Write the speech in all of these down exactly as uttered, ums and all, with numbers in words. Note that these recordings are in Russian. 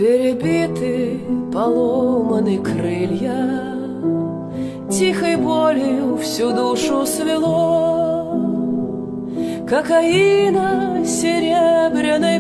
Перебиты, поломаны крылья, тихой болью всю душу свело, кокаина серебряной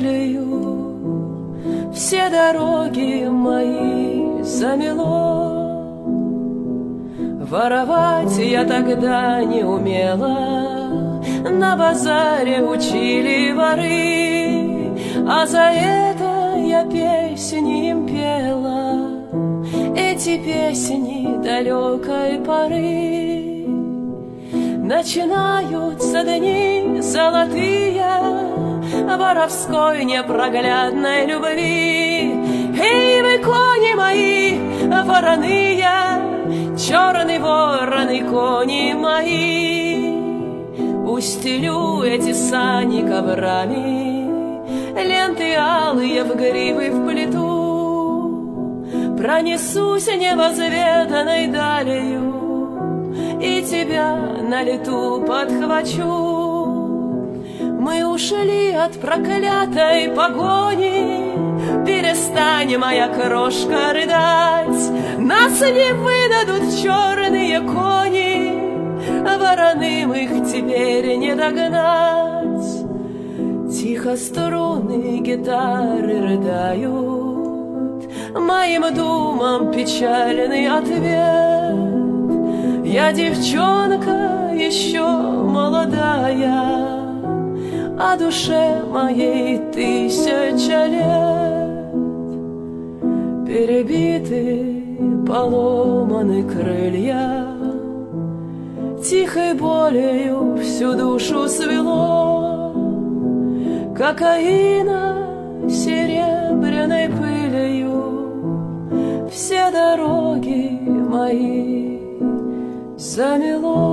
пылью все дороги мои замело. Воровать я тогда не умела, на базаре учили воры, а за это я песни им пела, эти песни далекой поры. Начинаются дни золотые воровской непроглядной любви. Эй, вы, кони мои, вороные, черные вороны, кони мои, устелю эти сани коврами, ленты алые в гривы вплету, пронесусь невозведанной далью и тебя на лету подхвачу. Мы ушли от проклятой погони, перестань, моя крошка, рыдать, нас не выдадут черные кони, вороным их теперь не догнать. Тихо струны гитары рыдают, моим думам печальный ответ. Я девчонка еще молодая, а душе моей тысяча лет. Перебиты, поломаны крылья, тихой болью всю душу свело, кокаина серебряной пылью все дороги мои замело.